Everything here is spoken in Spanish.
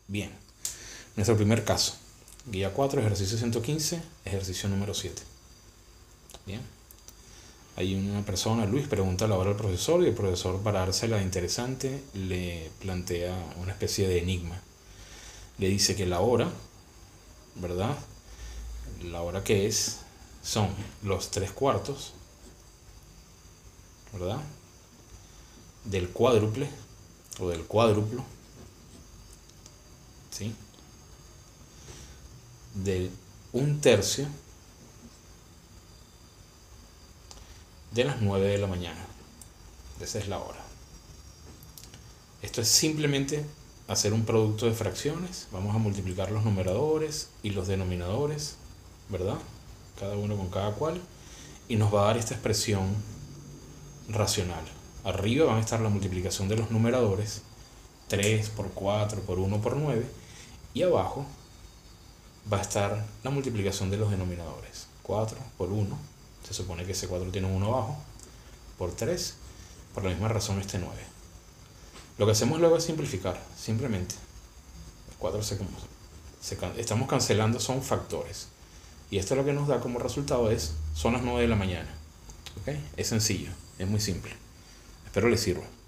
Bien, nuestro primer caso. Guía 4, ejercicio 115, ejercicio número 7. Bien. Hay una persona, Luis, pregunta la hora al profesor y el profesor, para dársela interesante, le plantea una especie de enigma. Le dice que la hora, ¿verdad? La hora que es son los 3/4, ¿verdad? Del cuádruple o del cuádruplo, ¿sí? Del 1/3 de las 9 de la mañana. Esa es la hora. Esto es simplemente hacer un producto de fracciones. Vamos a multiplicar los numeradores y los denominadores, ¿verdad? Cada uno con cada cual. Y nos va a dar esta expresión racional. Arriba van a estar la multiplicación de los numeradores, 3 por 4 por 1 por 9. Y abajo va a estar la multiplicación de los denominadores. 4 por 1. Se supone que ese 4 tiene un 1 abajo. Por 3. Por la misma razón este 9. Lo que hacemos luego es simplificar. Simplemente. El 4 estamos cancelando, son factores. Y esto lo que nos da como resultado son las 9 de la mañana. ¿Ok? Es sencillo. Es muy simple. Espero les sirva.